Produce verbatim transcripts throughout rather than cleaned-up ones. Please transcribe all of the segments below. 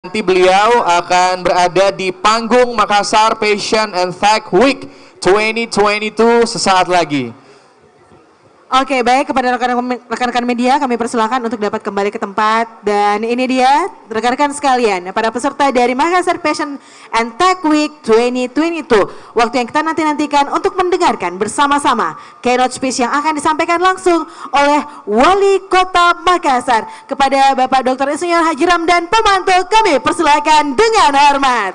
Nanti beliau akan berada di panggung Makassar Passion and Tech Week dua ribu dua puluh dua sesaat lagi. Oke, baik, kepada rekan-rekan media kami persilakan untuk dapat kembali ke tempat. Dan ini dia rekan-rekan sekalian, para peserta dari Makassar Passion and Tech Week dua ribu dua puluh dua. Waktu yang kita nanti-nantikan untuk mendengarkan bersama-sama keynote speech yang akan disampaikan langsung oleh Wali Kota Makassar. Kepada Bapak Doktor Insinyur Haji Ramdan Pomanto, kami persilakan dengan hormat.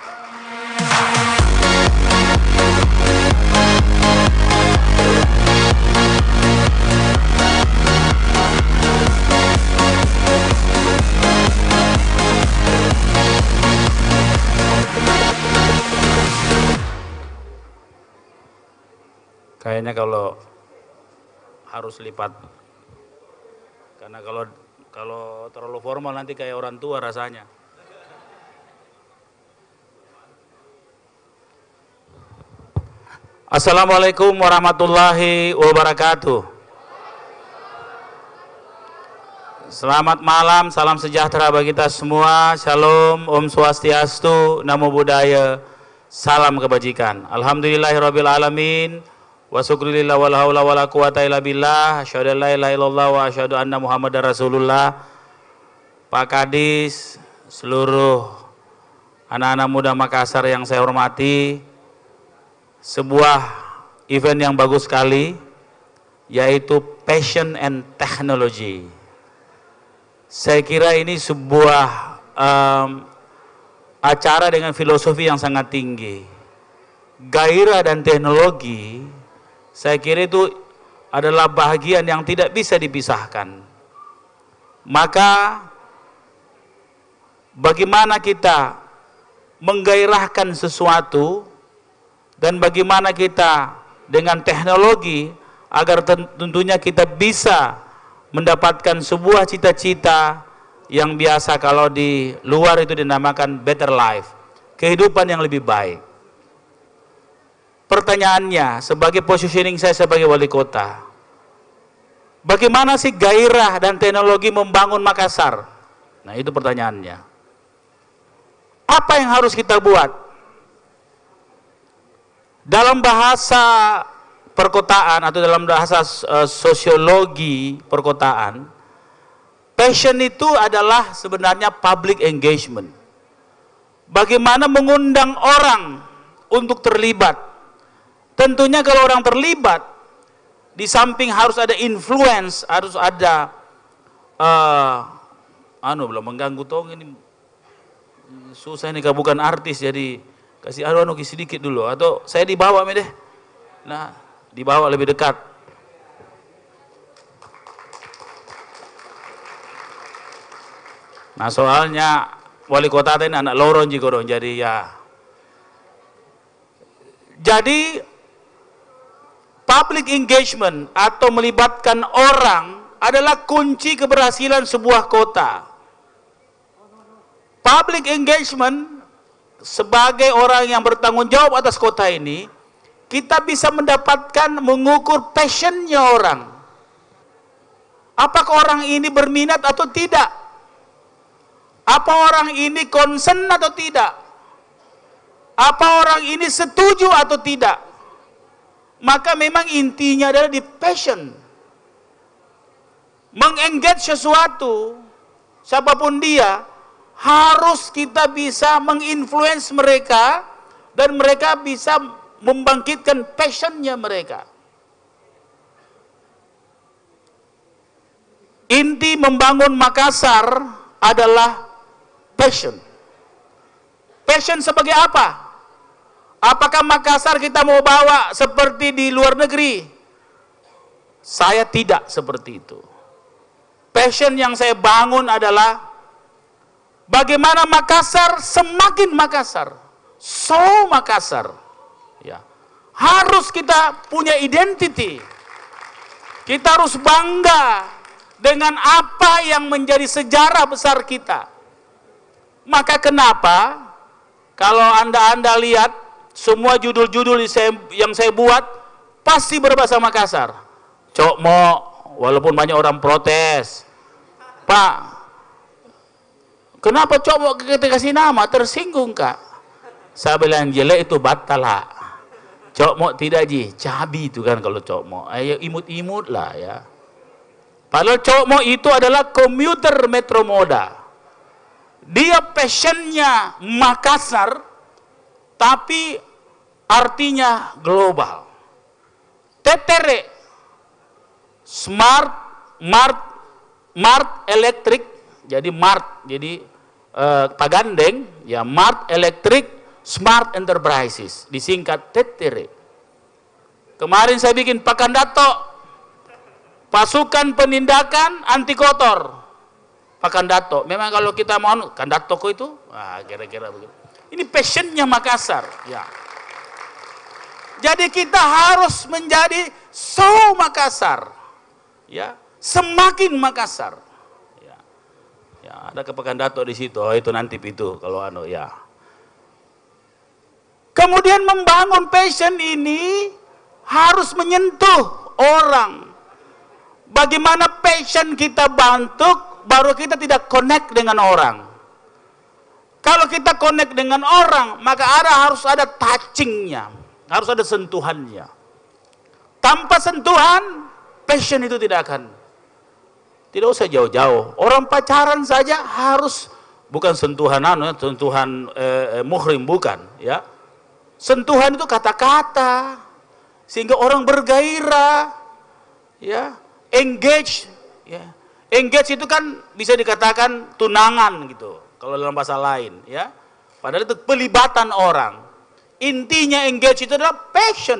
Kayaknya kalau harus lipat, karena kalau kalau terlalu formal nanti kayak orang tua rasanya. Assalamualaikum warahmatullahi wabarakatuh. Selamat malam, salam sejahtera bagi kita semua. Shalom, Om Swastiastu, Namo Buddhaya, salam kebajikan. Alhamdulillahirabbil alamin. Wa syukurillah wala haula wala quwata illa billah, asyhadu an la ilaha illallah wa asyhadu anna muhammadar rasulullah. Pak Kadis, seluruh anak-anak muda Makassar yang saya hormati, sebuah event yang bagus sekali, yaitu Passion and Technology. Saya kira ini sebuah um, acara dengan filosofi yang sangat tinggi. Gairah dan teknologi, saya kira itu adalah bahagian yang tidak bisa dipisahkan. Maka bagaimana kita menggairahkan sesuatu dan bagaimana kita dengan teknologi agar tentunya kita bisa mendapatkan sebuah cita-cita yang biasa kalau di luar itu dinamakan better life, kehidupan yang lebih baik. Pertanyaannya, sebagai positioning saya sebagai wali kota, bagaimana sih gairah dan teknologi membangun Makassar? Nah, itu pertanyaannya. Apa yang harus kita buat? Dalam bahasa perkotaan atau dalam bahasa uh, sosiologi perkotaan, passion itu adalah sebenarnya public engagement. Bagaimana mengundang orang untuk terlibat. Tentunya kalau orang terlibat, di samping harus ada influence, harus ada uh, anu belum mengganggu tong ini susah nih, bukan artis, jadi kasih anu anu sedikit dulu, atau saya dibawa me deh. Nah, dibawa lebih dekat. Nah, soalnya wali kota ini anak loron juga dong, jadi ya. Jadi public engagement atau melibatkan orang adalah kunci keberhasilan sebuah kota. Public engagement sebagai orang yang bertanggung jawab atas kota ini, kita bisa mendapatkan, mengukur passionnya orang. Apakah orang ini berminat atau tidak? Apa orang ini concern atau tidak? Apa orang ini setuju atau tidak? Maka memang intinya adalah di passion. Mengengage sesuatu, siapapun dia, harus kita bisa menginfluence mereka dan mereka bisa membangkitkan passionnya mereka. Inti membangun Makassar adalah passion. Passion sebagai apa? Apakah Makassar kita mau bawa seperti di luar negeri? Saya tidak seperti itu. Passion yang saya bangun adalah bagaimana Makassar semakin Makassar, so Makassar. Ya, harus kita punya identity. Kita harus bangga dengan apa yang menjadi sejarah besar kita. Maka kenapa kalau anda-anda lihat semua judul-judul yang saya buat pasti berbahasa Makassar. Cok mo, walaupun banyak orang protes, Pak, Kenapa cok kita kasih nama? Tersinggung kak? Saya bilang jelek itu batala. Cok mau tidak ji, cabi itu kan kalau cok mau. Ayo imut-imut lah ya. Padahal cok mau itu adalah komuter Metro Moda. Dia passionnya Makassar, tapi artinya global. T T R, Smart Mart Mart Electric, jadi Mart, jadi uh, pagandeng, ya Mart Electric Smart Enterprises, disingkat T T R. Kemarin saya bikin Pakandato, pasukan penindakan anti kotor. Pakandato, memang kalau kita mau Kandatoko itu, ah, kira-kira begitu. Ini passionnya Makassar, ya. Jadi kita harus menjadi so Makassar, ya, semakin Makassar. Ya, ya ada Pakandato di situ, oh, itu nanti itu kalau anu ya. Kemudian membangun passion ini harus menyentuh orang. Bagaimana passion kita bantu, baru kita tidak connect dengan orang. Kalau kita connect dengan orang, maka ada harus ada touchingnya, harus ada sentuhannya. Tanpa sentuhan, passion itu tidak akan. Tidak usah jauh-jauh. Orang pacaran saja harus bukan sentuhan anu, sentuhan eh, muhrim bukan, ya. Sentuhan itu kata-kata sehingga orang bergairah, ya, engage, ya. Engage itu kan bisa dikatakan tunangan gitu kalau dalam bahasa lain, ya. Padahal itu pelibatan orang. Intinya engage itu adalah passion.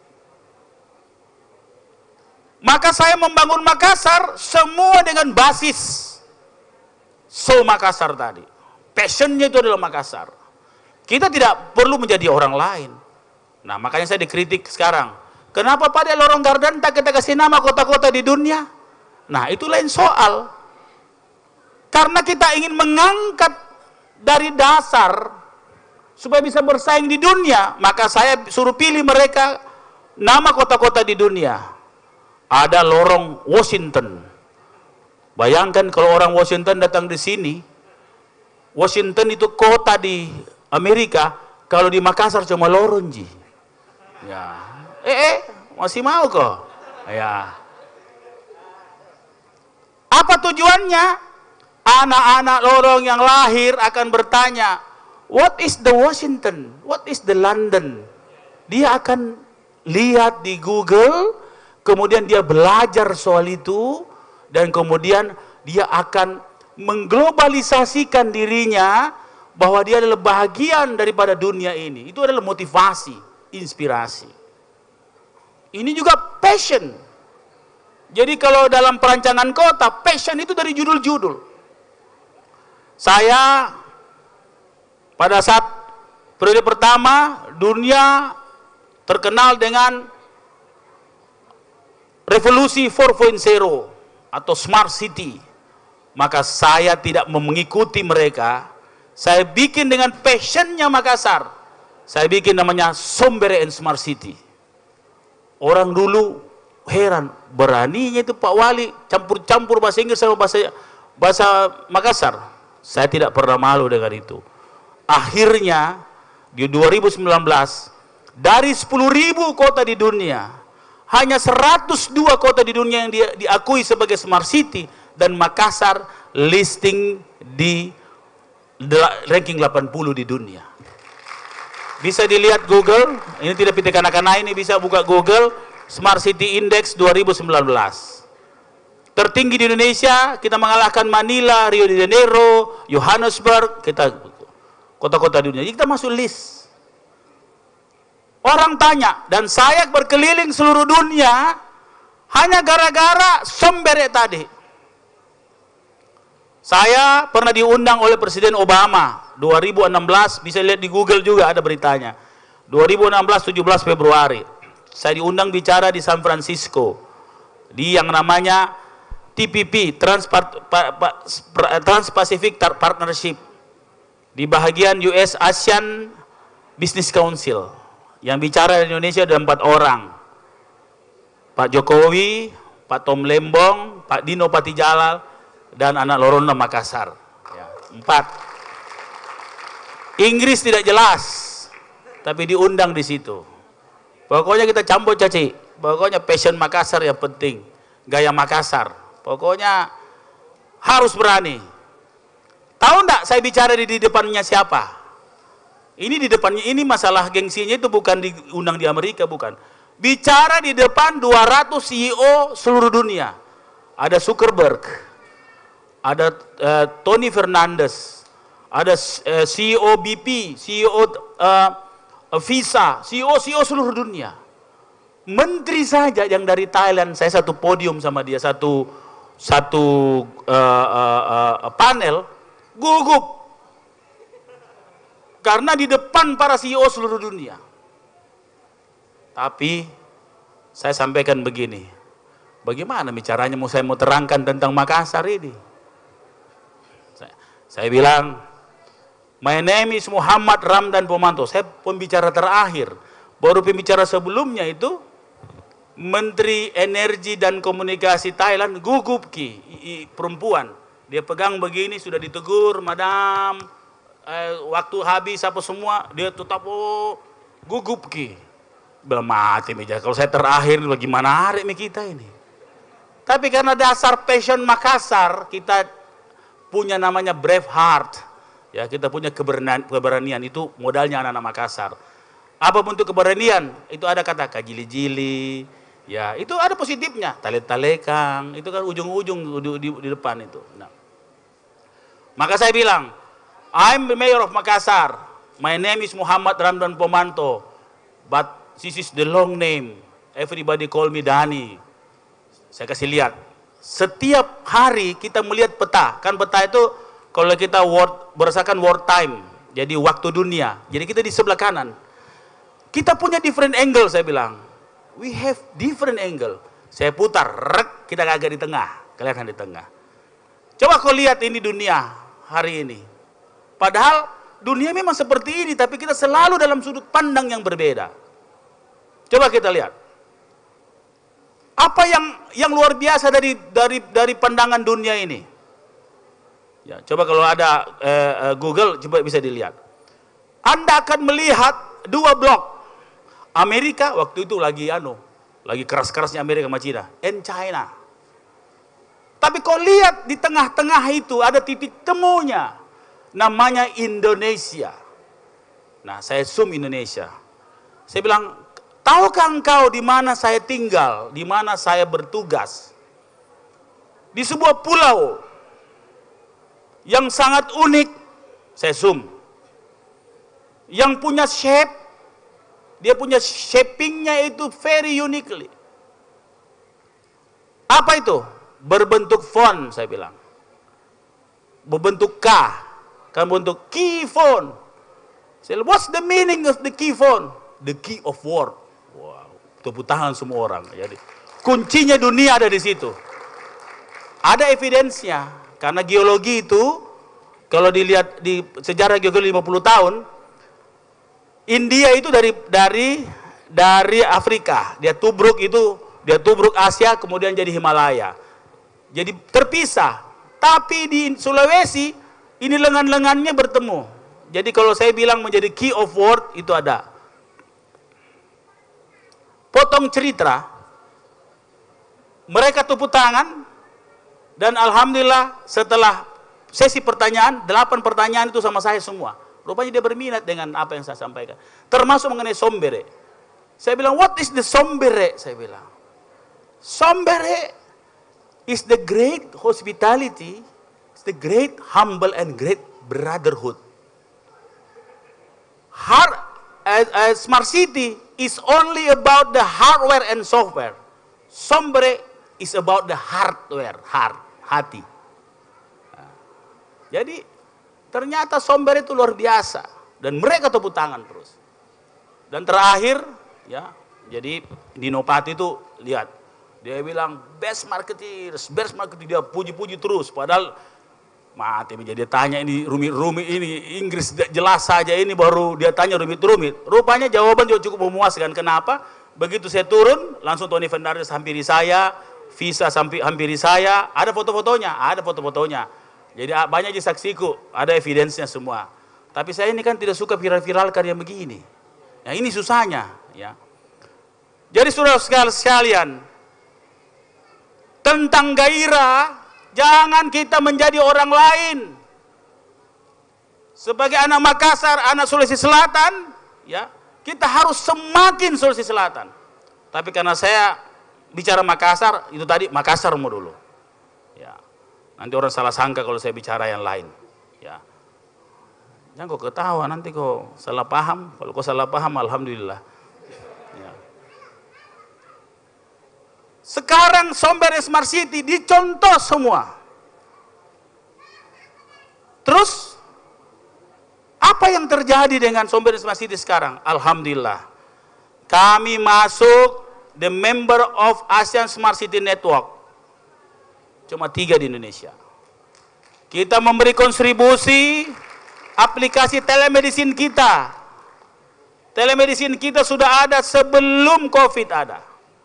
Maka saya membangun Makassar semua dengan basis so Makassar tadi. Passionnya itu adalah Makassar. Kita tidak perlu menjadi orang lain. Nah, makanya saya dikritik sekarang. Kenapa pada Lorong Garden tak kita kasih nama kota-kota di dunia? Nah, itu lain soal. Karena kita ingin mengangkat dari dasar supaya bisa bersaing di dunia, maka saya suruh pilih mereka nama kota-kota di dunia. Ada lorong Washington. Bayangkan kalau orang Washington datang di sini, Washington itu kota di Amerika, kalau di Makassar cuma lorong ji. Ya, eh, eh masih mau kok? Ya. Apa tujuannya? Anak-anak lorong yang lahir akan bertanya, what is the Washington? What is the London? Dia akan lihat di Google, kemudian dia belajar soal itu, dan kemudian dia akan mengglobalisasikan dirinya bahwa dia adalah bahagian daripada dunia ini. Itu adalah motivasi, inspirasi. Ini juga passion. Jadi kalau dalam perancangan kota, passion itu dari judul-judul. Saya pada saat periode pertama, dunia terkenal dengan revolusi empat titik nol atau smart city. Maka saya tidak mengikuti mereka. Saya bikin dengan passionnya Makassar. Saya bikin namanya Sombere and Smart City. Orang dulu heran, beraninya itu Pak Wali campur-campur bahasa Inggris sama bahasa bahasa Makassar. Saya tidak pernah malu dengan itu. Akhirnya di dua ribu sembilan belas dari sepuluh ribu kota di dunia, hanya seratus dua kota di dunia yang dia, diakui sebagai Smart City, dan Makassar listing di ranking delapan puluh di dunia. Bisa dilihat Google, ini tidak pita kanak-kanak, ini bisa buka Google Smart City Index dua ribu sembilan belas. Tertinggi di Indonesia, kita mengalahkan Manila, Rio de Janeiro, Johannesburg, kita kota-kota di dunia. Jadi kita masuk list. Orang tanya, dan saya berkeliling seluruh dunia hanya gara-gara Sombere tadi. Saya pernah diundang oleh Presiden Obama dua ribu enam belas, bisa lihat di Google juga ada beritanya. dua ribu enam belas tujuh belas Februari. Saya diundang bicara di San Francisco di yang namanya T P P, Trans-Pacific Partnership, di bahagian U S ASEAN Business Council. Yang bicara di Indonesia ada empat orang. Pak Jokowi, Pak Tom Lembong, Pak Dino Patijalal, dan anak Lorona Makassar. Ya. Empat. Inggris tidak jelas, tapi diundang di situ. Pokoknya kita campur caci. Pokoknya passion Makassar yang penting, gaya Makassar. Pokoknya harus berani. Tahu enggak saya bicara di, di depannya siapa? Ini di depannya, ini masalah gengsinya itu bukan diundang di Amerika, bukan. Bicara di depan dua ratus C E O seluruh dunia. Ada Zuckerberg, ada uh, Tony Fernandes, ada uh, C E O B P, C E O uh, Visa, C E O C E O seluruh dunia. Menteri saja yang dari Thailand, saya satu podium sama dia, satu satu uh, uh, uh, panel, gugup. Karena di depan para C E O seluruh dunia. Tapi saya sampaikan begini, bagaimana bicaranya mau saya mau terangkan tentang Makassar ini? Saya, saya bilang, my name is Muhammad Ramdan Pomanto. Saya pembicara terakhir. Baru pembicara sebelumnya itu Menteri Energi dan Komunikasi Thailand gugup ki, i, i, perempuan. Dia pegang begini sudah ditegur, madam, eh, waktu habis apa semua, dia tetap oh, gugup ki. Belum mati meja. Kalau saya terakhir bagaimana hari kita ini? Tapi karena dasar passion Makassar, kita punya namanya brave heart. Ya, kita punya keberanian, keberanian itu modalnya anak-anak Makassar. Apa bentuk keberanian? Itu ada kata kajili-jili. Ya, itu ada positifnya. Talek-talekang, itu kan ujung-ujung di, di, di depan itu. Nah. Maka saya bilang, I'm the mayor of Makassar. My name is Muhammad Ramdan Pomanto. But this is the long name. Everybody call me Dani. Saya kasih lihat. Setiap hari kita melihat peta. Kan peta itu kalau kita world, berdasarkan world time. Jadi waktu dunia. Jadi kita di sebelah kanan. Kita punya different angle, saya bilang. We have different angle. Saya putar, rek, kita agak di tengah. Kelihatan di tengah. Coba kau lihat ini dunia hari ini. Padahal dunia memang seperti ini, tapi kita selalu dalam sudut pandang yang berbeda. Coba kita lihat. Apa yang yang luar biasa dari dari dari pandangan dunia ini? Ya, coba kalau ada eh, Google coba bisa dilihat. Anda akan melihat dua blok. Amerika waktu itu lagi anu, lagi keras-kerasnya Amerika sama China, and China. Tapi kau lihat di tengah-tengah itu ada titik temunya. Namanya Indonesia. Nah, saya zoom Indonesia. Saya bilang, tahukah engkau di mana saya tinggal, di mana saya bertugas? Di sebuah pulau yang sangat unik, saya zoom. Yang punya shape, dia punya shapingnya itu very uniquely. Apa itu? Berbentuk phone, saya bilang. Berbentuk K, kan bentuk key phone. Saya bilang, what's the meaning of the key phone? The key of world. Wow, tepuk tangan semua orang. Jadi kuncinya dunia ada di situ. Ada evidensnya, karena geologi itu kalau dilihat di sejarah geologi lima puluh tahun, India itu dari dari dari Afrika, dia tubruk itu, dia tubruk Asia, kemudian jadi Himalaya. Jadi terpisah. Tapi di Sulawesi ini lengan-lengannya bertemu. Jadi kalau saya bilang menjadi key of world itu ada. Potong cerita, mereka tepuk tangan, dan alhamdulillah setelah sesi pertanyaan, delapan pertanyaan itu sama saya semua. Rupanya dia berminat dengan apa yang saya sampaikan. Termasuk mengenai Sombere. Saya bilang, what is the Sombere? Saya bilang, Sombere is the great hospitality, is the great humble and great brotherhood. Hard, uh, uh, smart city is only about the hardware and software. Sombere is about the hardware, heart, hati. Nah, jadi ternyata Sombere itu luar biasa dan mereka tepuk tangan terus. Dan terakhir, ya, jadi Dinopati itu lihat, dia bilang best marketeers, best marketeers, dia puji-puji terus. Padahal mati menjadi dia tanya ini rumit-rumit ini Inggris jelas saja ini baru dia tanya rumit-rumit. Rupanya jawaban juga cukup memuaskan. Kenapa? Begitu saya turun, langsung Tony Fernandes hampiri saya, Visa hampiri saya, ada foto-fotonya, ada foto-fotonya. Jadi banyak di saksiku, ada evidence-nya semua. Tapi saya ini kan tidak suka viral-viralkan yang begini. Ya ini susahnya. Ya. Jadi saudara sekalian, tentang gairah, jangan kita menjadi orang lain. Sebagai anak Makassar, anak Sulawesi Selatan, ya kita harus semakin Sulawesi Selatan. Tapi karena saya bicara Makassar, itu tadi Makassarmu dulu. Ya, nanti orang salah sangka kalau saya bicara yang lain. Ya, jangan kok ketawa, nanti kok salah paham. Kalau kok salah paham, alhamdulillah. Ya. Sekarang Sombere Smart City dicontoh semua. Terus apa yang terjadi dengan Sombere Smart City sekarang? Alhamdulillah, kami masuk the member of ASEAN Smart City Network. Cuma tiga di Indonesia. Kita memberi kontribusi aplikasi telemedicine kita. Telemedicine kita sudah ada sebelum COVID ada.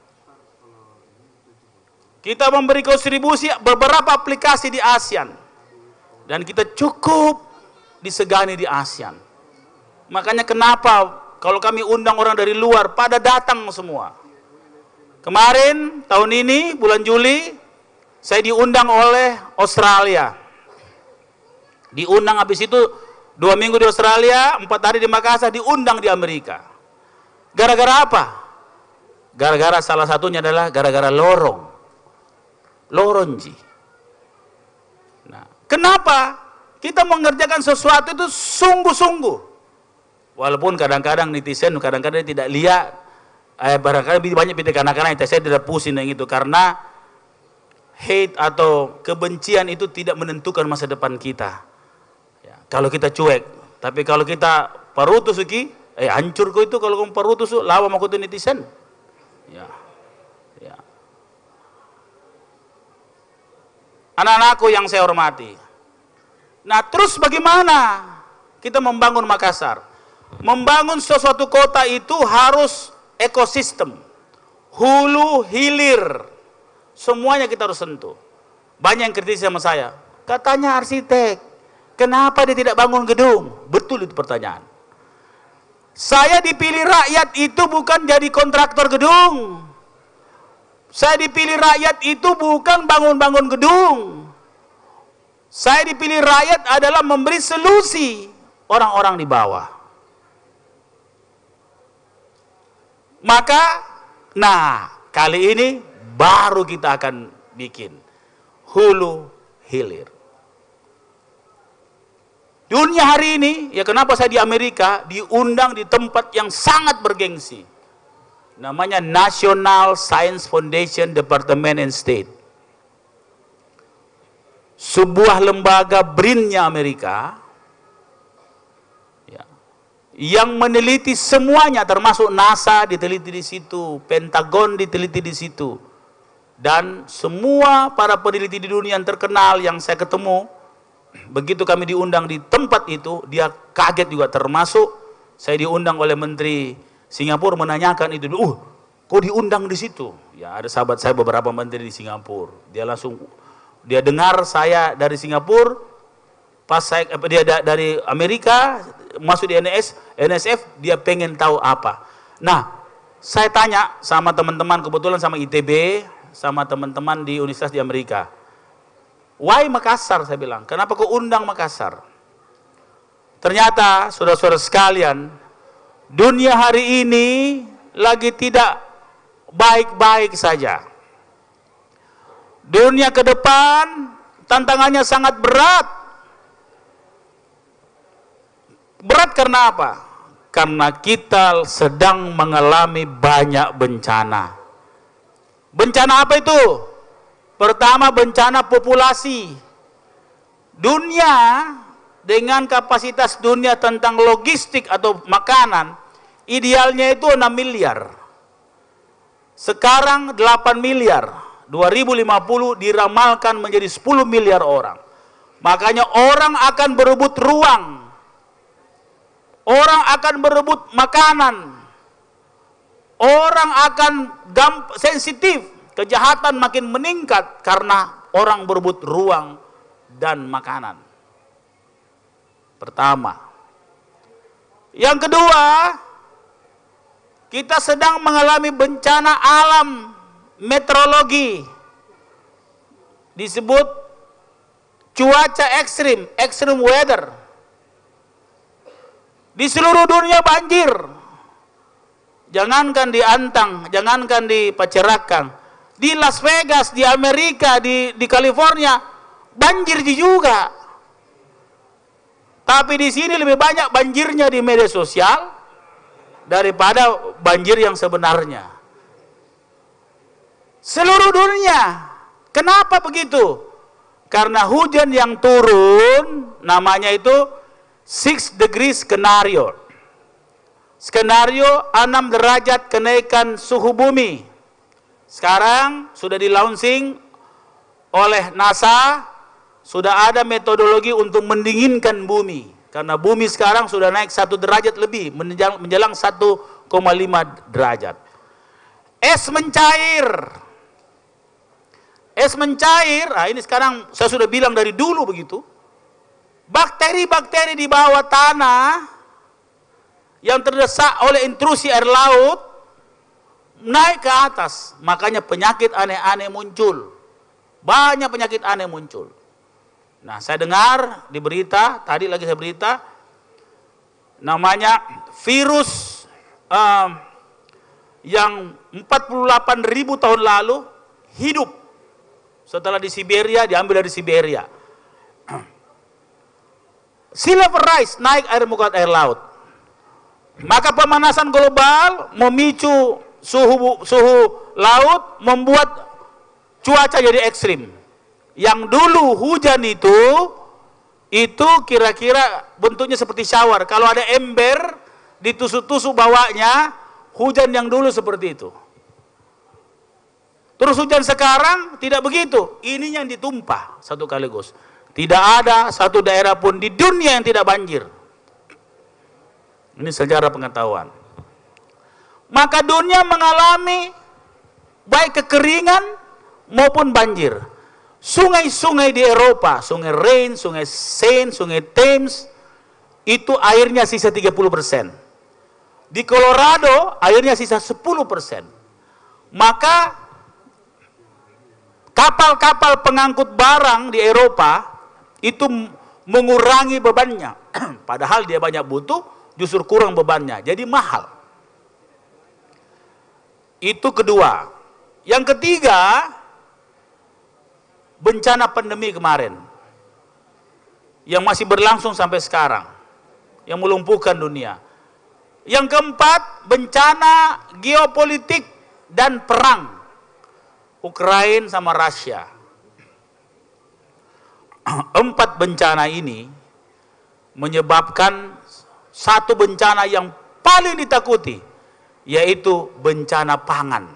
Kita memberi kontribusi beberapa aplikasi di ASEAN. Dan kita cukup disegani di ASEAN. Makanya kenapa kalau kami undang orang dari luar pada datang semua. Kemarin tahun ini bulan Juli saya diundang oleh Australia. Diundang habis itu dua minggu di Australia, empat hari di Makassar, diundang di Amerika. Gara-gara apa? Gara-gara salah satunya adalah gara-gara lorong. Loronji. Nah, kenapa? Kita mengerjakan sesuatu itu sungguh-sungguh. Walaupun kadang-kadang netizen kadang-kadang tidak lihat, eh, barangkali banyak pitik anak-anak yang saya tidak pusing yang itu, karena hate atau kebencian itu tidak menentukan masa depan kita. Ya, kalau kita cuek, tapi kalau kita parutus iki, eh hancur kok itu kalau kamu parutus, lawan aku itu netizen. Ya, ya. Anak-anakku yang saya hormati. Nah, terus bagaimana kita membangun Makassar? Membangun sesuatu kota itu harus ekosistem, hulu hilir, semuanya kita harus sentuh. Banyak yang kritis sama saya, katanya arsitek, kenapa dia tidak bangun gedung? Betul itu pertanyaan. Saya dipilih rakyat itu bukan jadi kontraktor gedung. Saya dipilih rakyat itu bukan bangun-bangun gedung. Saya dipilih rakyat adalah memberi solusi orang-orang di bawah. Maka, nah kali ini baru kita akan bikin hulu hilir. Dunia hari ini, ya kenapa saya di Amerika diundang di tempat yang sangat bergengsi. Namanya National Science Foundation Department and State. Sebuah lembaga B R I N-nya Amerika ya, yang meneliti semuanya, termasuk NASA diteliti di situ, Pentagon diteliti di situ, dan semua para peneliti di dunia yang terkenal yang saya ketemu, begitu kami diundang di tempat itu, dia kaget juga, termasuk saya diundang oleh Menteri Singapura menanyakan itu, uh, kok diundang di situ? Ya ada sahabat saya beberapa menteri di Singapura, dia langsung dia dengar saya dari Singapura, pas saya dia dari Amerika masuk di N S N S F, dia pengen tahu apa. Nah, saya tanya sama teman-teman, kebetulan sama I T B, sama teman-teman di universitas di Amerika. Why Makassar? Saya bilang, kenapa kau undang Makassar? Ternyata, saudara-saudara sekalian, dunia hari ini lagi tidak baik-baik saja. Dunia ke depan tantangannya sangat berat. Berat karena apa? Karena kita sedang mengalami banyak bencana. Bencana apa itu? Pertama, bencana populasi. Dunia dengan kapasitas dunia tentang logistik atau makanan, idealnya itu enam miliar. Sekarang delapan miliar. dua ribu lima puluh diramalkan menjadi sepuluh miliar orang. Makanya orang akan berebut ruang. Orang akan berebut makanan. Orang akan sensitif. Kejahatan makin meningkat karena orang berebut ruang, dan makanan. Pertama. Yang kedua, kita sedang mengalami bencana alam meteorologi, disebut cuaca ekstrim, extreme weather. Di seluruh dunia banjir. Jangankan di Antang, jangankan di Pacerakang, di Las Vegas, di Amerika, di, di California, banjir juga. Tapi di sini lebih banyak banjirnya di media sosial daripada banjir yang sebenarnya. Seluruh dunia. Kenapa begitu? Karena hujan yang turun, namanya itu six degrees skenario. Skenario enam derajat kenaikan suhu bumi. Sekarang sudah di launching oleh NASA, sudah ada metodologi untuk mendinginkan bumi. Karena bumi sekarang sudah naik satu derajat lebih, menjelang, menjelang satu koma lima derajat. Es mencair. Es mencair, nah ini sekarang saya sudah bilang dari dulu begitu. Bakteri-bakteri di bawah tanah yang terdesak oleh intrusi air laut naik ke atas, makanya penyakit aneh-aneh muncul. Banyak penyakit aneh muncul. Nah, saya dengar di berita, tadi lagi saya berita, namanya virus um, yang empat puluh delapan ribu tahun lalu hidup setelah di Siberia, diambil dari Siberia. Sea level rise, naik air muka air laut. Maka pemanasan global memicu suhu suhu laut, membuat cuaca jadi ekstrim. Yang dulu hujan itu itu kira-kira bentuknya seperti shower. Kalau ada ember ditusuk-tusuk bawahnya, hujan yang dulu seperti itu. Terus hujan sekarang tidak begitu. Ini yang ditumpah satu kaligus. Tidak ada satu daerah pun di dunia yang tidak banjir. Ini sejarah pengetahuan. Maka dunia mengalami baik kekeringan maupun banjir. Sungai-sungai di Eropa, sungai Rhine, sungai Seine, sungai Thames, itu airnya sisa tiga puluh persen. Di Colorado airnya sisa sepuluh persen. Maka kapal-kapal pengangkut barang di Eropa itu mengurangi bebannya. Padahal dia banyak butuh, justru kurang bebannya, jadi mahal. Itu kedua. Yang ketiga, bencana pandemi kemarin yang masih berlangsung sampai sekarang, yang melumpuhkan dunia. Yang keempat, bencana geopolitik dan perang Ukraina sama Rusia. Empat bencana ini menyebabkan satu bencana yang paling ditakuti, yaitu bencana pangan.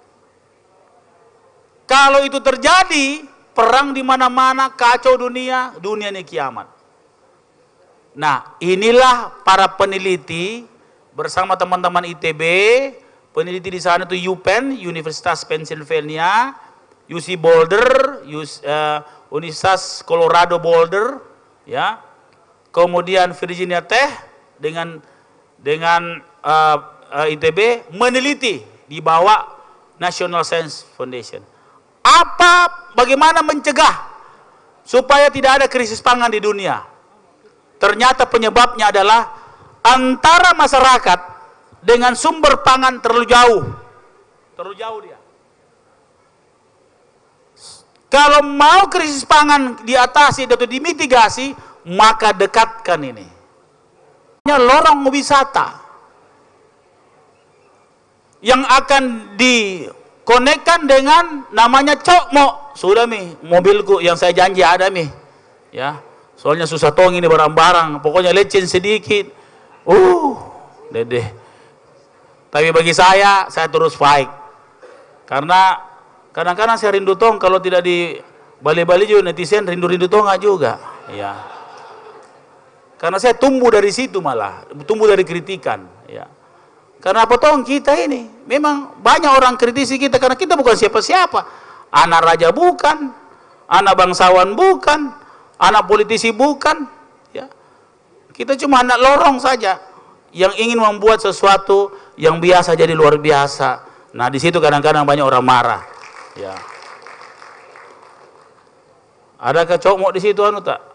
Kalau itu terjadi, perang di mana-mana, kacau dunia, dunia ini kiamat. Nah, inilah para peneliti bersama teman-teman I T B, peneliti di sana itu U Penn, Universitas Pennsylvania, U C Boulder, uh, Universitas Colorado Boulder, ya, kemudian Virginia Tech dengan dengan uh, uh, I T B meneliti di bawah National Science Foundation. Apa, bagaimana mencegah supaya tidak ada krisis pangan di dunia? Ternyata penyebabnya adalah antara masyarakat dengan sumber pangan terlalu jauh. Terlalu jauh dia. Kalau mau krisis pangan diatasi atau dimitigasi, maka dekatkan ini. Lorong wisata yang akan dikonekkan dengan namanya Cokmo. Sudah mi, mobilku yang saya janji ada mi, ya. Soalnya susah tong ini barang-barang, pokoknya lecin sedikit. Uh, dede. Tapi bagi saya, saya terus fight. Karena kadang-kadang saya rindu tong, kalau tidak di Bali-Bali juga netizen rindu-rindu tong juga, ya. Karena saya tumbuh dari situ malah, tumbuh dari kritikan, ya. Karena apa toh kita ini, memang banyak orang kritisi kita karena kita bukan siapa-siapa. Anak raja bukan, anak bangsawan bukan, anak politisi bukan, ya. Kita cuma anak lorong saja yang ingin membuat sesuatu yang biasa jadi luar biasa. Nah, di situ kadang-kadang banyak orang marah, ya. Adakah comok di situ anu tak?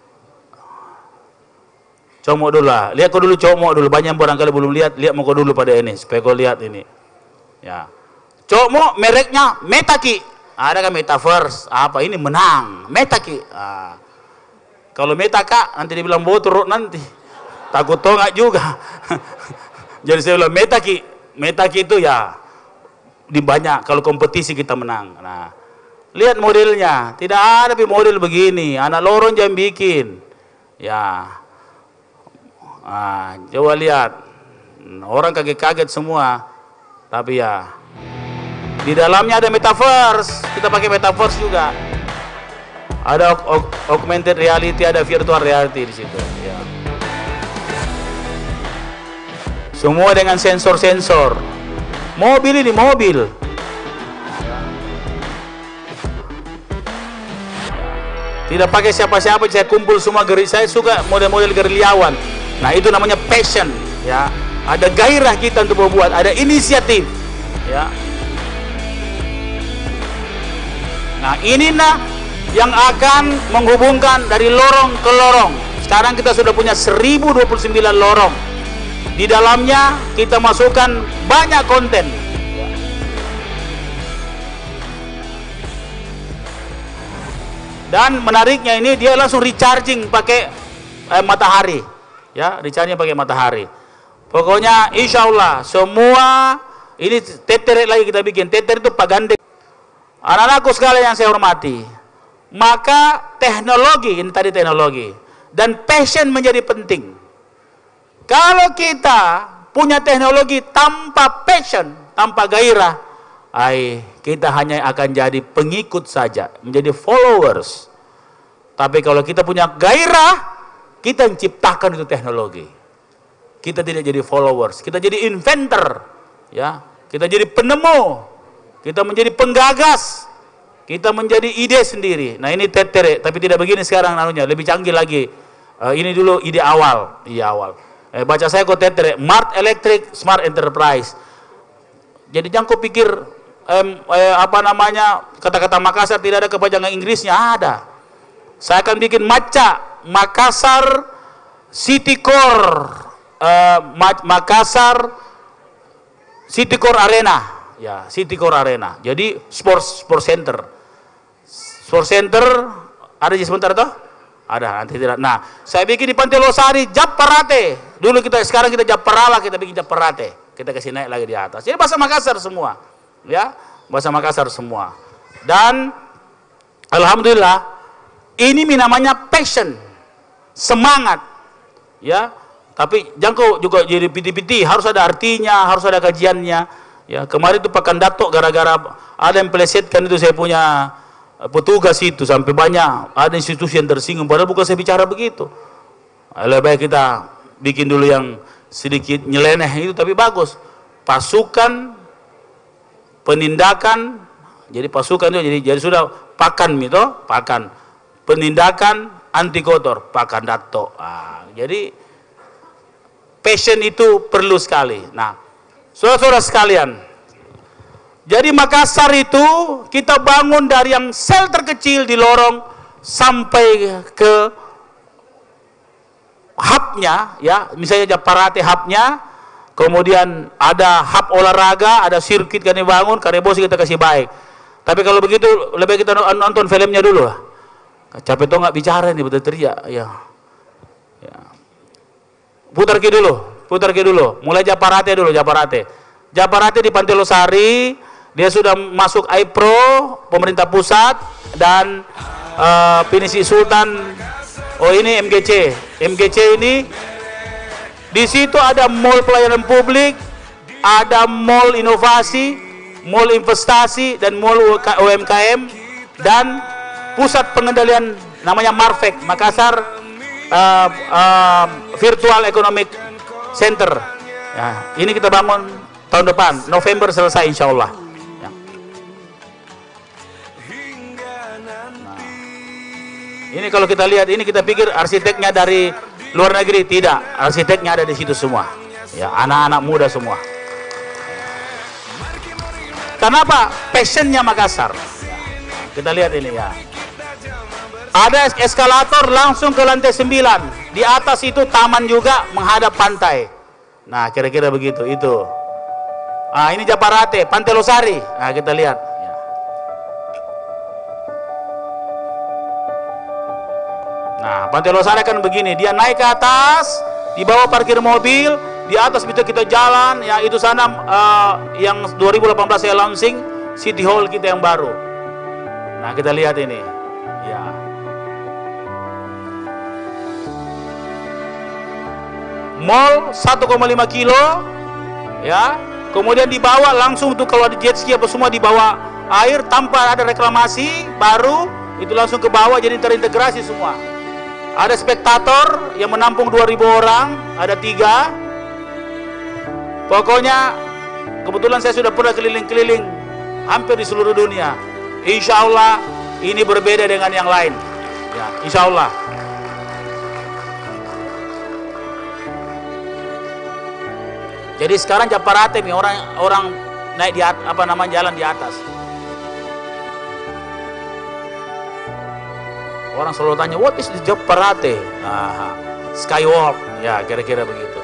Comok dulu lah. Lihat kau dulu comok dulu. Banyak barangkali belum lihat. Lihat mau kau dulu pada ini supaya kau lihat ini. Ya. Comok mereknya Metaki. Ada kan Metaverse? Apa ini menang? Metaki. Ah. Kalau Metaka nanti dibilang botol nanti. Takut tongak juga. Jadi saya bilang Metaki. Metaki itu ya di banyak kalau kompetisi kita menang. Nah, lihat modelnya, tidak ada model begini, anak lorong jangan bikin, ya. Nah, coba lihat, orang kaget-kaget semua, tapi ya, di dalamnya ada metaverse, kita pakai metaverse juga, ada augmented reality, ada virtual reality di situ, ya. Semua dengan sensor-sensor, mobil ini mobil. Tidak pakai siapa-siapa, saya kumpul semua geri, saya suka model-model gerilyawan. Nah, itu namanya passion, ya. Ada gairah kita untuk berbuat, ada inisiatif, ya. Nah, inilah yang akan menghubungkan dari lorong ke lorong. Sekarang kita sudah punya seribu dua puluh sembilan lorong. Di dalamnya kita masukkan banyak konten. Dan menariknya ini dia langsung recharging pakai eh, matahari, ya, recharging pakai matahari. Pokoknya insya Allah semua ini teter lagi kita bikin. Teter itu pagande. Anak-anakku sekalian yang saya hormati, maka teknologi ini tadi teknologi dan passion menjadi penting. Kalau kita punya teknologi tanpa passion, tanpa gairah, ay, kita hanya akan jadi pengikut saja, menjadi followers. Tapi kalau kita punya gairah, kita menciptakan itu teknologi. Kita tidak jadi followers, kita jadi inventor, ya. Kita jadi penemu, kita menjadi penggagas, kita menjadi ide sendiri. Nah, ini tetere, tapi tidak begini sekarang naruhnya, lebih canggih lagi. Uh, ini dulu ide awal, iya awal. Eh, baca saya kok tetere, Mart Electric Smart Enterprise. Jadi jangan kau pikir eh, eh, apa namanya kata-kata Makassar tidak ada kepanjangan Inggrisnya, ada. Saya akan bikin maca Makassar City Core, eh, Makassar City Core Arena, ya, City Core Arena. Jadi sports sports center, sports center ada di sebentar toh? Ada nanti tidak. Nah, saya bikin di Pantai Losari Japparate. Dulu kita, sekarang kita Japparala, kita bikin Japparate. Kita kasih naik lagi di atas. Jadi bahasa Makassar semua, ya, bahasa Makassar semua. Dan alhamdulillah ini namanya passion, semangat, ya. Tapi jangan juga jadi piti-piti, harus ada artinya, harus ada kajiannya. Ya, kemarin itu Pakan Datuk gara-gara ada yang pelesetkan itu saya punya petugas itu sampai banyak ada institusi yang tersinggung, padahal bukan saya bicara begitu. Lebih baik kita bikin dulu yang sedikit nyeleneh itu, tapi bagus. Pasukan penindakan, jadi pasukan itu jadi jadi sudah pakan itu, pakan penindakan anti kotor, Pakan Datuk. Nah, jadi passion itu perlu sekali. Nah, saudara-saudara sekalian, jadi Makassar itu kita bangun dari yang sel terkecil di lorong sampai ke hubnya, ya, misalnya Japparate hubnya, kemudian ada hub olahraga, ada sirkuit kami bangun, karebosi kita kasih baik. Tapi kalau begitu lebih kita nonton filmnya dulu lah. Capek tuh nggak bicara nih, betul teriak, ya. Ya. Putar ke dulu, putar ke dulu. Mulai Japparate dulu, Japparate. Japparate di Pantai Losari. Dia sudah masuk I P R O, pemerintah pusat, dan uh, Pinisi Sultan. Oh, ini M G C. M G C ini di situ ada mall pelayanan publik, ada mall inovasi, mall investasi, dan mall U M K M, dan pusat pengendalian namanya Marvek, Makassar uh, uh, Virtual Economic Center. Ya, ini kita bangun tahun depan, November selesai insya Allah. Ini kalau kita lihat ini kita pikir arsiteknya dari luar negeri, tidak. Arsiteknya ada di situ semua. Ya, anak-anak muda semua. Kenapa? Passionnya Makassar. Kita lihat ini ya. Ada eskalator langsung ke lantai sembilan. Di atas itu taman juga menghadap pantai. Nah, kira-kira begitu itu. Ah, ini Japarate, Pantai Losari. Nah, kita lihat. Ya. Nah, Pantai Losari kan begini. Dia naik ke atas, di bawah parkir mobil, di atas bisa kita jalan. Ya, itu sana uh, yang dua ribu delapan belas saya launching City Hall kita yang baru. Nah, kita lihat ini. Ya. Mall satu koma lima kilo. Ya. Kemudian dibawa langsung tuh kalau ada jet ski apa semua dibawa air tanpa ada reklamasi baru itu langsung ke bawah jadi terintegrasi semua. Ada spektator yang menampung dua ribu orang, ada tiga. Pokoknya kebetulan saya sudah pernah keliling-keliling hampir di seluruh dunia. Insya Allah ini berbeda dengan yang lain. Ya, insya Allah. Jadi sekarang Japarate nih orang orang naik di at, apa namanya jalan di atas. Orang selalu tanya, what is the Japarate? Nah, Skywalk, ya kira-kira begitu.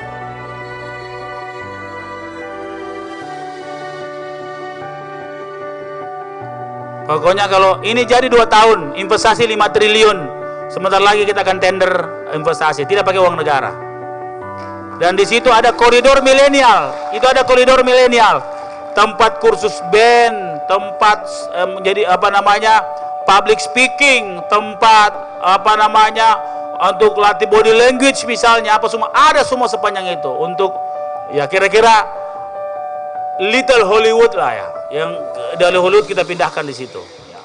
Pokoknya kalau ini jadi dua tahun, investasi lima triliun. Sebentar lagi kita akan tender investasi, tidak pakai uang negara. Dan di situ ada koridor milenial. Itu ada koridor milenial. Tempat kursus band, tempat eh, menjadi apa namanya? public speaking, tempat apa namanya? untuk latih body language misalnya, apa semua ada semua sepanjang itu untuk ya kira-kira Little Hollywood lah ya. Yang dari Hollywood kita pindahkan di situ. Ya.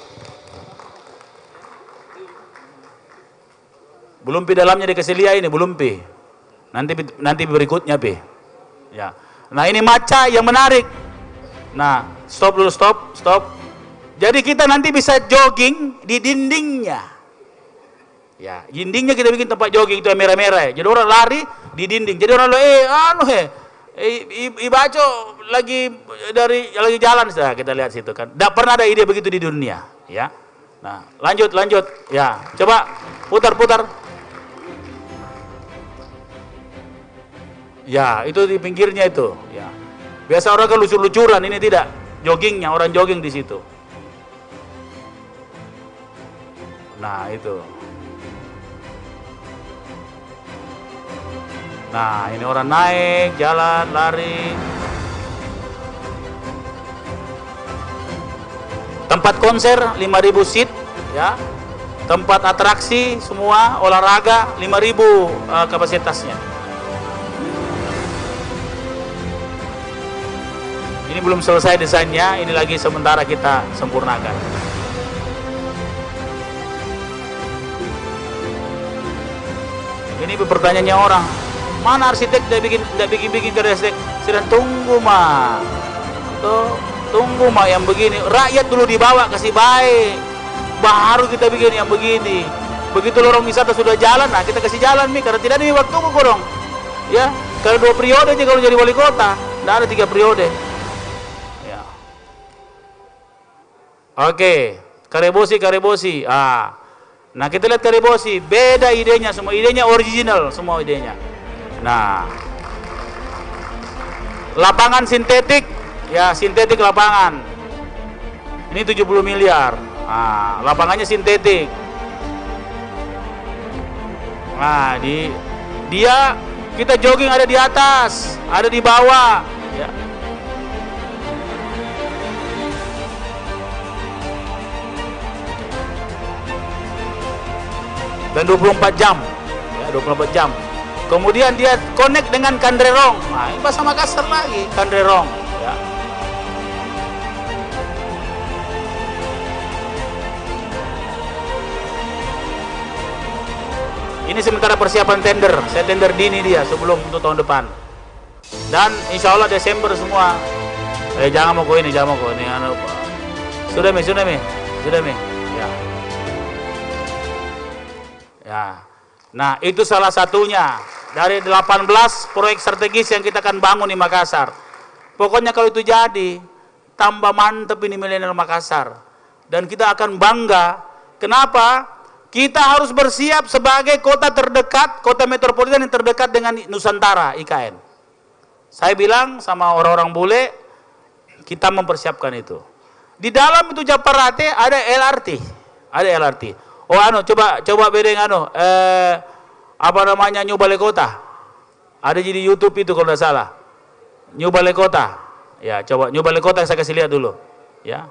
Belum pi dalamnya dikasih lihat ini, belum pi. Nanti nanti berikutnya pi. Ya. Nah, ini maca yang menarik. Nah, stop dulu, stop, stop. Jadi kita nanti bisa jogging di dindingnya. Ya, dindingnya kita bikin tempat jogging itu yang merah-merah ya. Jadi orang lari di dinding. Jadi orang eh anu he. Eh, Ibaco lagi dari lagi jalan sudah kita lihat situ kan. Tidak pernah ada ide begitu di dunia, ya. Nah, lanjut lanjut. Ya, coba putar-putar. Ya, itu di pinggirnya itu. Ya. Biasa orang kan lucur-lucuran, ini tidak. Joggingnya, orang jogging di situ. Nah, itu. Nah, ini orang naik, jalan, lari. Tempat konser lima ribu seat, ya. Tempat atraksi semua olahraga lima ribu uh, kapasitasnya. Ini belum selesai desainnya, ini lagi sementara kita sempurnakan. Ini pertanyaannya orang, mana arsitek tidak bikin tidak bikin bikin ke arsitek? Sedang tunggu mah, tuh tunggu mah yang begini. Rakyat dulu dibawa kasih baik, baru kita bikin yang begini. Begitu lorong wisata sudah jalan, nah kita kasih jalan nih, karena tidak ada waktu kok dong. Ya, kalau dua periode aja kalau jadi wali kota, tidak ada tiga periode. Oke, Karebosi, Karebosi. Ah, nah kita lihat Karebosi, beda idenya semua, idenya original semua idenya. Nah, lapangan sintetik, ya sintetik lapangan. Ini tujuh puluh miliar. Ah, lapangannya sintetik. Nah, di dia kita jogging ada di atas, ada di bawah, ya. Dan dua puluh empat jam, ya dua puluh empat jam. Kemudian dia connect dengan Kandrerong. Nah, ini bahasa Makassar lagi, Kandrerong. Ya. Ini sementara persiapan tender, saya tender dini dia sebelum untuk tahun depan. Dan insya Allah Desember semua. Eh jangan mau kau ini, jangan mau kau ini. Anu, sudah mi, sudah mi, sudah mi. Ya. Ya. Nah, itu salah satunya dari delapan belas proyek strategis yang kita akan bangun di Makassar. Pokoknya kalau itu jadi, tambah mantep ini milenial Makassar. Dan kita akan bangga. Kenapa? Kita harus bersiap sebagai kota terdekat, kota metropolitan yang terdekat dengan Nusantara, I K N. Saya bilang sama orang-orang bule, kita mempersiapkan itu. Di dalam itu Japarate ada L R T, ada L R T. Oh anu, coba coba bedeng anu, eh, apa namanya New Balai Kota. Ada jadi YouTube itu kalau tidak salah. New Balai Kota. Ya, coba New Balai Kota saya kasih lihat dulu, ya.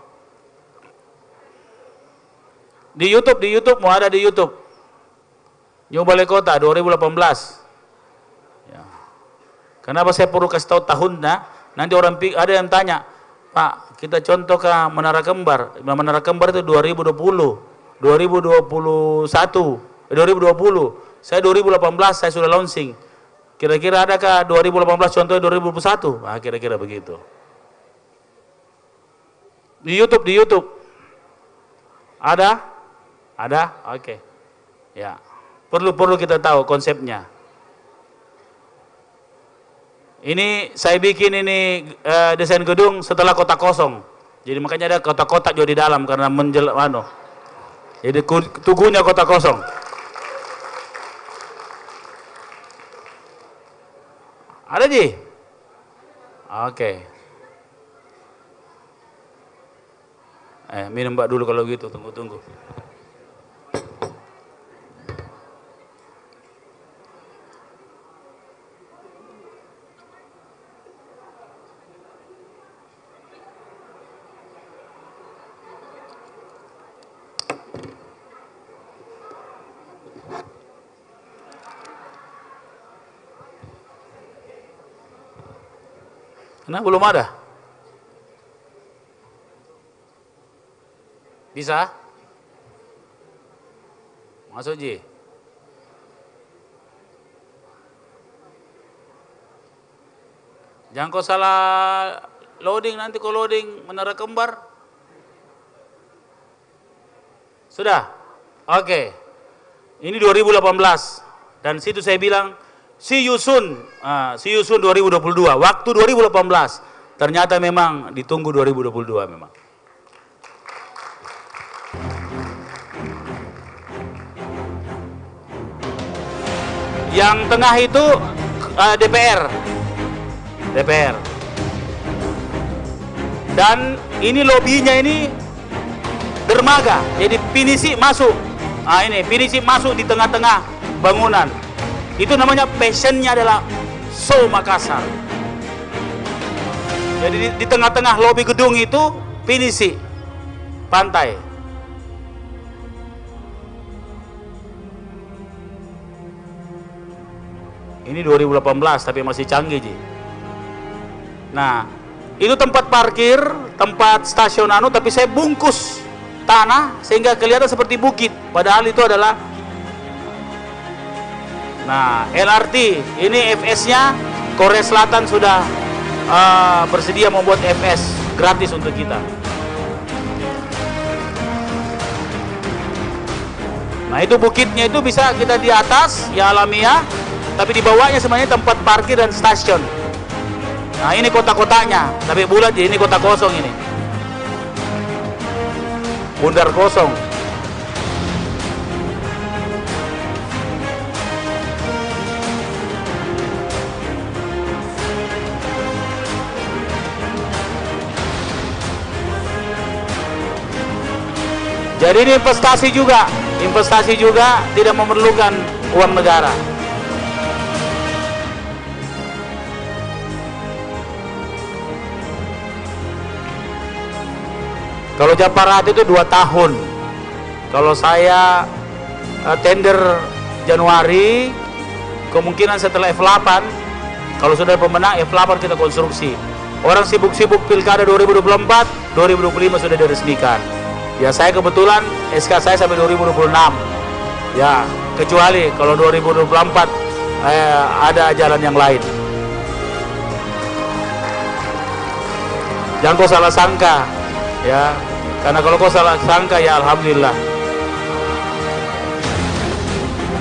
Di YouTube, di YouTube mau ada di YouTube. New Balai Kota dua ribu delapan belas. Ya. Kenapa saya perlu kasih tahu tahunnya? Nanti orang ada yang tanya, Pak, kita contoh ke Menara Kembar. Menara Kembar itu dua ribu dua puluh, dua ribu dua puluh satu, dua ribu dua puluh. Saya dua ribu delapan belas saya sudah launching. Kira-kira adakah dua ribu delapan belas contohnya dua ribu dua puluh satu? Nah, kira-kira begitu. Di YouTube, di YouTube. Ada? Ada? Oke. Okay. Ya. Perlu-perlu kita tahu konsepnya. Ini saya bikin ini uh, desain gedung setelah kota kosong. Jadi makanya ada kotak-kotak juga di dalam karena menjel ano. Jadi tugunya kota kosong. Ada Ji? Oke. Okay. Eh, minum Mbak dulu kalau gitu, tunggu-tunggu. Nah, belum ada. Bisa? Masuk Ji. Jangan kau salah loading, nanti kau loading Menara Kembar. Sudah? Oke. Ini dua ribu delapan belas. Dan situ saya bilang, see you soon, uh, see you soon dua ribu dua puluh dua, waktu dua ribu delapan belas, ternyata memang ditunggu dua ribu dua puluh dua memang. Yang tengah itu uh, D P R, D P R, dan ini lobinya ini dermaga, jadi pinisi masuk, ah ini pinisi masuk di tengah-tengah bangunan. Itu namanya passionnya adalah Show Makassar. Jadi di, di tengah-tengah lobi gedung itu pinisi pantai. Ini dua ribu delapan belas tapi masih canggih Ji. Nah, itu tempat parkir, tempat stasiun anu, tapi saya bungkus tanah sehingga kelihatan seperti bukit. Padahal itu adalah, nah, L R T, ini F S-nya Korea Selatan sudah uh, bersedia membuat F S gratis untuk kita. Nah, itu bukitnya itu bisa kita di atas, ya alamiah, tapi di bawahnya sebenarnya tempat parkir dan stasiun. Nah, ini kota-kotanya, tapi bulat, ini kota kosong ini. Bundar kosong. Jadi ini investasi juga, investasi juga tidak memerlukan uang negara. Kalau Japarat itu dua tahun. Kalau saya uh, tender Januari, kemungkinan setelah F delapan, kalau sudah pemenang F delapan kita konstruksi. Orang sibuk-sibuk pilkada dua ribu dua puluh empat, dua ribu dua puluh lima sudah diresmikan. Ya saya kebetulan S K saya sampai dua ribu dua puluh enam. Ya, kecuali kalau dua ribu dua puluh empat eh, ada jalan yang lain. Jangan kau salah sangka, ya, karena kalau kau salah sangka ya alhamdulillah.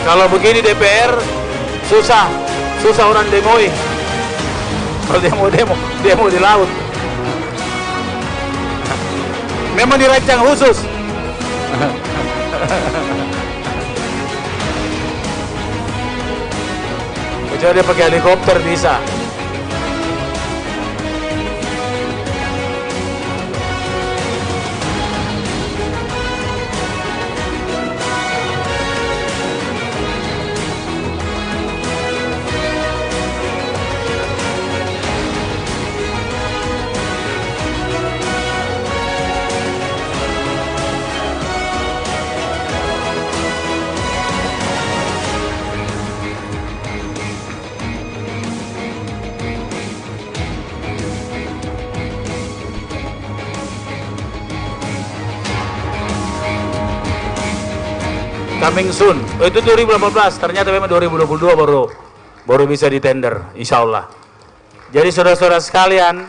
Kalau begini D P R susah, susah orang demoi. Kalau demo-demo, demo di laut. Memang dirancang khusus. Kecuali dia pakai helikopter bisa. Coming soon. Oh, itu dua ribu delapan belas, ternyata memang dua ribu dua puluh dua baru baru bisa ditender, insya Allah. Jadi saudara-saudara sekalian,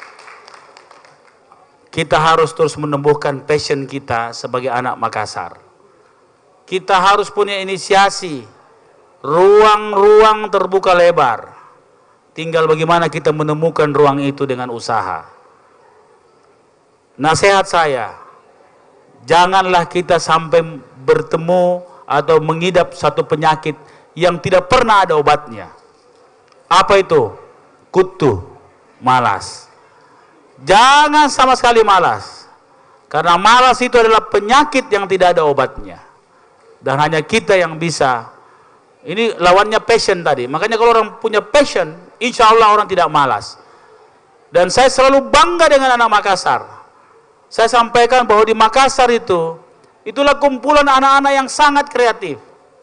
kita harus terus menumbuhkan passion kita sebagai anak Makassar. Kita harus punya inisiasi, ruang-ruang terbuka lebar. Tinggal bagaimana kita menemukan ruang itu dengan usaha. Nasihat saya, janganlah kita sampai bertemu atau mengidap satu penyakit yang tidak pernah ada obatnya. Apa itu? Kutu, malas. Jangan sama sekali malas. Karena malas itu adalah penyakit yang tidak ada obatnya. Dan hanya kita yang bisa. Ini lawannya passion tadi. Makanya kalau orang punya passion, insya Allah orang tidak malas. Dan saya selalu bangga dengan anak Makassar. Saya sampaikan bahwa di Makassar itu, itulah kumpulan anak-anak yang sangat kreatif.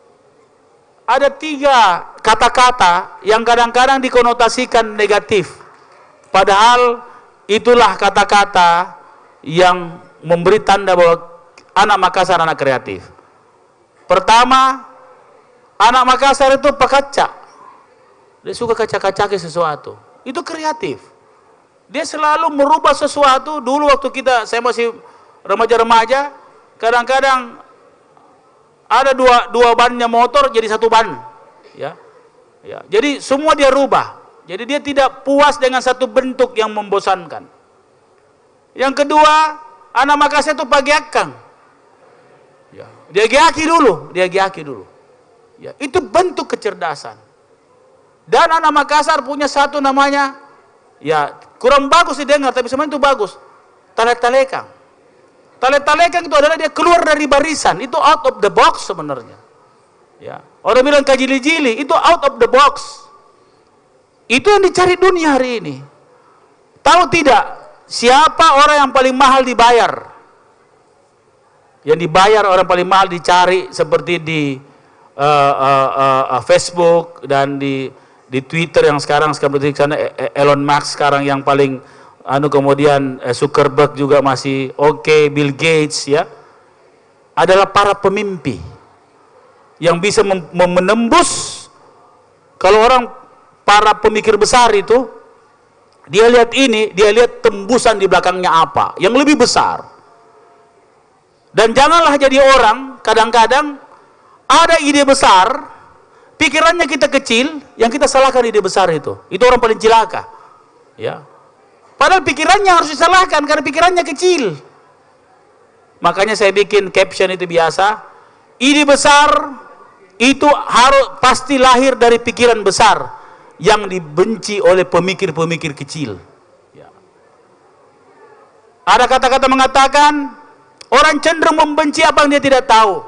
Ada tiga kata-kata yang kadang-kadang dikonotasikan negatif. Padahal itulah kata-kata yang memberi tanda bahwa anak Makassar anak kreatif. Pertama, anak Makassar itu pekacak. Dia suka kacak-kacaki sesuatu. Itu kreatif. Dia selalu merubah sesuatu. Dulu waktu kita, saya masih remaja-remaja, kadang-kadang ada dua dua bannya motor jadi satu ban, ya, ya. Jadi semua dia rubah. Jadi dia tidak puas dengan satu bentuk yang membosankan. Yang kedua, anak Makassar itu pagiakang. Ya. Dia giaki dulu, dia giaki dulu. Ya, itu bentuk kecerdasan. Dan anak Makassar punya satu namanya, ya kurang bagus didengar, tapi sebenarnya itu bagus. Talek-talekang. Talek-talekang itu adalah dia keluar dari barisan, itu out of the box sebenarnya. Ya. Orang bilang kajili-jili, itu out of the box. Itu yang dicari dunia hari ini. Tahu tidak, siapa orang yang paling mahal dibayar? Yang dibayar orang paling mahal dicari seperti di uh, uh, uh, Facebook dan di di Twitter yang sekarang seperti sana Elon Musk sekarang yang paling anu, kemudian eh, Zuckerberg juga masih oke, okay, Bill Gates, ya, adalah para pemimpi yang bisa mem menembus. Kalau orang para pemikir besar itu, dia lihat ini, dia lihat tembusan di belakangnya apa yang lebih besar. Dan janganlah jadi orang kadang-kadang ada ide besar, pikirannya kita kecil, yang kita salahkan ide besar itu. Itu orang paling cilaka, ya. Padahal pikirannya harus disalahkan karena pikirannya kecil. Makanya saya bikin caption itu biasa. Ide besar itu harus pasti lahir dari pikiran besar yang dibenci oleh pemikir-pemikir kecil. Ya. Ada kata-kata mengatakan orang cenderung membenci apa yang dia tidak tahu.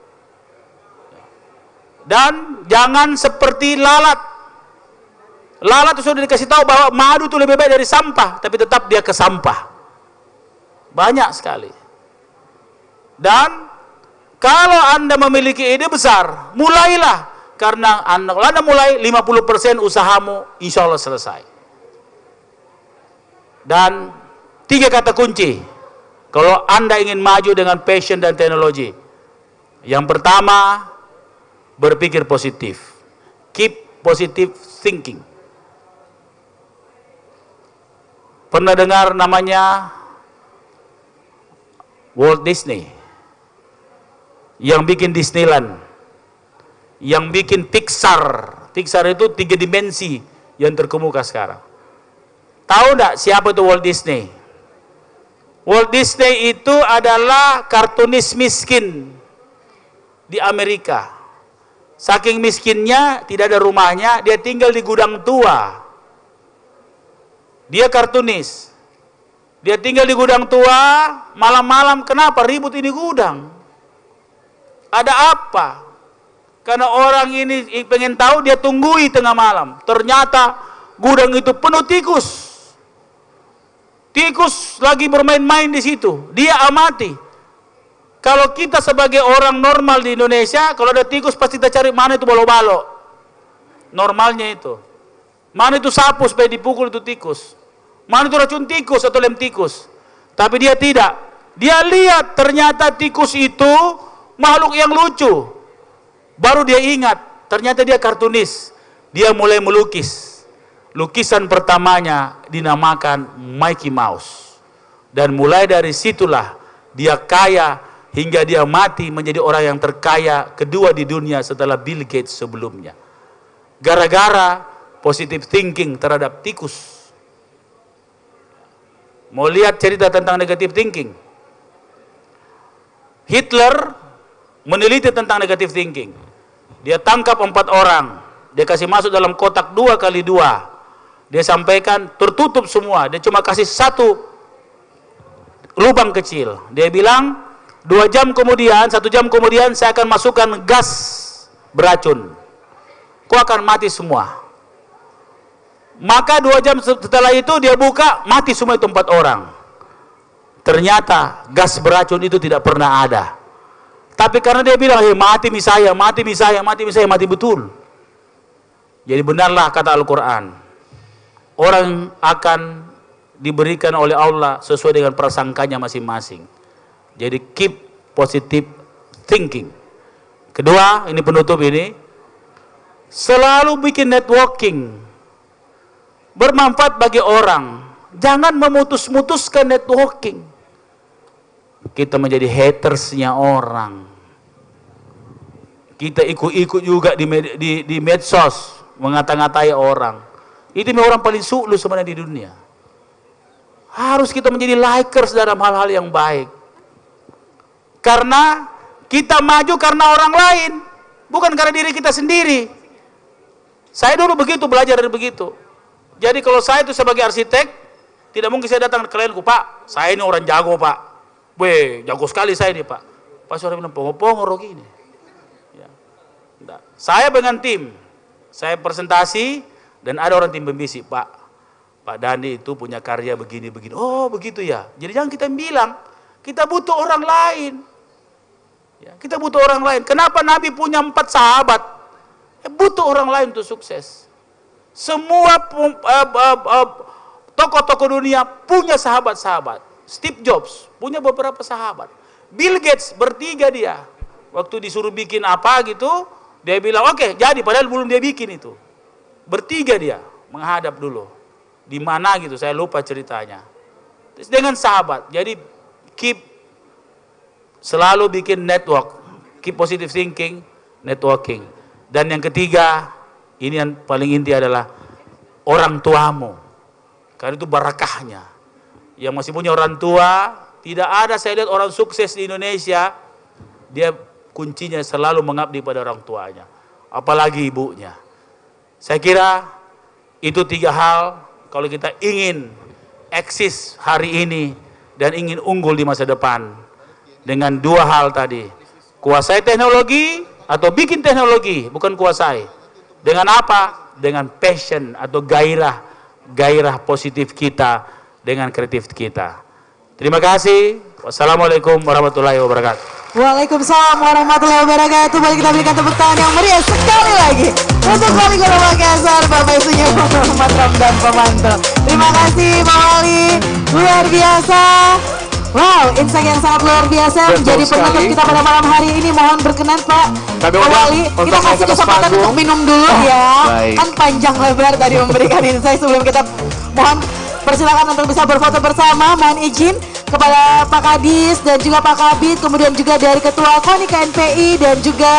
Dan jangan seperti lalat. Lalat itu sudah dikasih tahu bahwa madu itu lebih baik dari sampah, tapi tetap dia ke sampah. Banyak sekali. Dan kalau Anda memiliki ide besar, mulailah. Karena Anda, kalau Anda mulai, lima puluh persen usahamu insya Allah selesai. Dan tiga kata kunci, kalau Anda ingin maju dengan passion dan teknologi. Yang pertama, berpikir positif. Keep positive thinking. Pernah dengar namanya Walt Disney yang bikin Disneyland, yang bikin Pixar. Pixar itu tiga dimensi yang terkemuka sekarang. Tahu enggak siapa itu Walt Disney? Walt Disney itu adalah kartunis miskin di Amerika. Saking miskinnya, tidak ada rumahnya, dia tinggal di gudang tua. Dia kartunis. Dia tinggal di gudang tua, malam-malam kenapa ribut ini gudang? Ada apa? Karena orang ini pengen tahu, dia tunggui tengah malam. Ternyata gudang itu penuh tikus. Tikus lagi bermain-main di situ. Dia amati. Kalau kita sebagai orang normal di Indonesia, kalau ada tikus pasti kita cari mana itu balo-balo. Normalnya itu. Mana itu sapu supaya dipukul itu tikus. Mana itu racun tikus atau lem tikus. Tapi dia tidak. Dia lihat ternyata tikus itu makhluk yang lucu. Baru dia ingat, ternyata dia kartunis. Dia mulai melukis. Lukisan pertamanya dinamakan Mickey Mouse. Dan mulai dari situlah dia kaya hingga dia mati menjadi orang yang terkaya kedua di dunia setelah Bill Gates sebelumnya. Gara-gara positive thinking terhadap tikus. Mau lihat cerita tentang negative thinking? Hitler meneliti tentang negative thinking. Dia tangkap empat orang, dia kasih masuk dalam kotak dua kali dua. Dia sampaikan tertutup semua, dia cuma kasih satu lubang kecil. Dia bilang, dua jam kemudian, satu jam kemudian saya akan masukkan gas beracun. Kau akan mati semua. Maka dua jam setelah itu dia buka, mati semua itu empat orang. Ternyata gas beracun itu tidak pernah ada. Tapi karena dia bilang, hey, mati mi saya, mati mi saya, mati mi saya, mati betul. Jadi benarlah kata Al-Quran. Orang akan diberikan oleh Allah sesuai dengan prasangkanya masing-masing. Jadi keep positive thinking. Kedua, ini penutup ini. Selalu bikin networking. Bermanfaat bagi orang. Jangan memutus-mutuskan networking. Kita menjadi hatersnya orang. Kita ikut-ikut juga di, med di, di medsos mengata-ngatai orang. Itu orang paling sulu sebenarnya di dunia. Harus kita menjadi likers dalam hal-hal yang baik. Karena kita maju karena orang lain, bukan karena diri kita sendiri. Saya dulu begitu, belajar dari begitu. Jadi kalau saya itu sebagai arsitek, tidak mungkin saya datang ke klienku, Pak, saya ini orang jago, Pak. Weh, jago sekali saya ini, Pak. Pas orang bilang, pongo-pongo gini. Ya. Saya dengan tim, saya presentasi, dan ada orang tim pembisik, Pak, Pak Dandi itu punya karya begini-begini. Oh, begitu ya. Jadi jangan kita bilang, kita butuh orang lain. Ya, kita butuh orang lain. Kenapa Nabi punya empat sahabat? Ya, butuh orang lain untuk sukses. Semua tokoh-tokoh dunia punya sahabat-sahabat. Steve Jobs punya beberapa sahabat. Bill Gates bertiga dia. Waktu disuruh bikin apa gitu, dia bilang oke, okay, jadi padahal belum dia bikin itu. Bertiga dia menghadap dulu. Di mana gitu, saya lupa ceritanya. Terus dengan sahabat. Jadi keep selalu bikin network, keep positive thinking, networking. Dan yang ketiga, ini yang paling inti adalah orang tuamu. Karena itu barakahnya. Yang masih punya orang tua, tidak ada saya lihat orang sukses di Indonesia, dia kuncinya selalu mengabdi pada orang tuanya, apalagi ibunya. Saya kira itu tiga hal kalau kita ingin eksis hari ini dan ingin unggul di masa depan. Dengan dua hal tadi, kuasai teknologi atau bikin teknologi, bukan kuasai. Dengan apa? Dengan passion atau gairah, gairah positif kita, dengan kreatif kita. Terima kasih. Wassalamualaikum warahmatullahi wabarakatuh. Waalaikumsalam warahmatullahi wabarakatuh. Mari kita berikan tepuk tangan yang meriah sekali lagi untuk Wali Kota Makassar, Bapak Isunya Muhammad Ramdan Pemanto. Terima kasih Pak Wali, luar biasa. Wow, insight yang sangat luar biasa. Betul menjadi penutup sekali. kita pada malam hari ini. Mohon berkenan Pak Kami Pak undang Wali, untuk kita naik kasih ke atas kesempatan panggung. untuk minum dulu ya. Baik. Kan panjang lebar tadi memberikan insight. Sebelum kita mohon persilakan untuk bisa berfoto bersama. Mohon izin kepada Pak Kadis dan juga Pak Kabid, kemudian juga dari Ketua KONI K N P I dan juga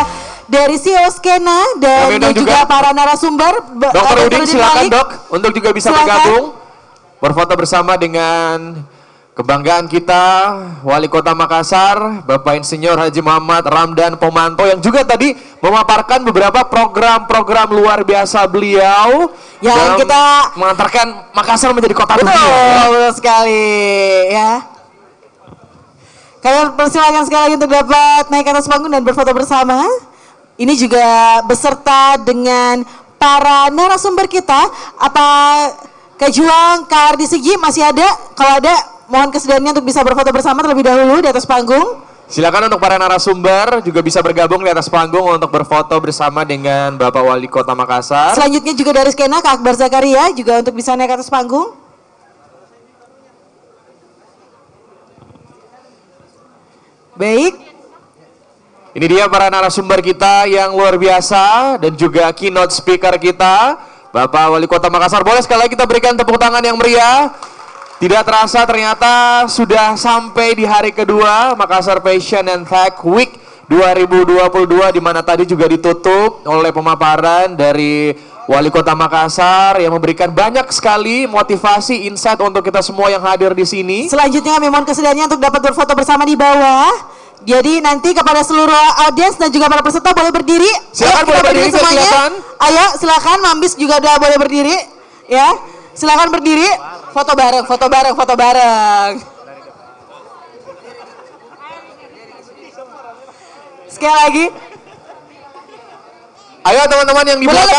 dari C E O Skena dan Kami juga, undang juga juga para narasumber. B- Dokter eh, Udin Udin silakan Malik. dok untuk juga bisa Silakan. bergabung berfoto bersama dengan kebanggaan kita Wali Kota Makassar Bapak Insinyur Haji Muhammad Ramdan Pomanto yang juga tadi memaparkan beberapa program-program luar biasa beliau Yang dalam kita- mengantarkan Makassar menjadi kota Betul, dunia. ya. betul sekali ya. Kalian persilakan sekali lagi untuk dapat naik ke atas panggung dan berfoto bersama. Ini juga beserta dengan para narasumber kita. Apa Kak Juang, Kak Ardi Sigi masih ada? Kalau ada, mohon kesediaannya untuk bisa berfoto bersama terlebih dahulu di atas panggung. Silakan untuk para narasumber juga bisa bergabung di atas panggung untuk berfoto bersama dengan Bapak Wali Kota Makassar. Selanjutnya juga dari Skena, Kak Akbar Zakaria juga untuk bisa naik ke atas panggung. Baik. Ini dia para narasumber kita yang luar biasa dan juga keynote speaker kita, Bapak Wali Kota Makassar. Boleh sekali lagi kita berikan tepuk tangan yang meriah. Tidak terasa ternyata sudah sampai di hari kedua Makassar Fashion and Tech Week dua ribu dua puluh dua, di mana tadi juga ditutup oleh pemaparan dari Wali Kota Makassar yang memberikan banyak sekali motivasi, insight untuk kita semua yang hadir di sini. Selanjutnya kami mohon kesediaannya untuk dapat berfoto bersama di bawah. Jadi nanti kepada seluruh audiens dan juga para peserta boleh berdiri. Silakan Ayo, boleh kita berdiri, semuanya. silakan. Ayo silakan, Mambis juga udah boleh berdiri. Ya, silakan berdiri. Foto bareng, foto bareng, foto bareng. Sekali lagi. Ayo teman-teman yang di Boleh belakang.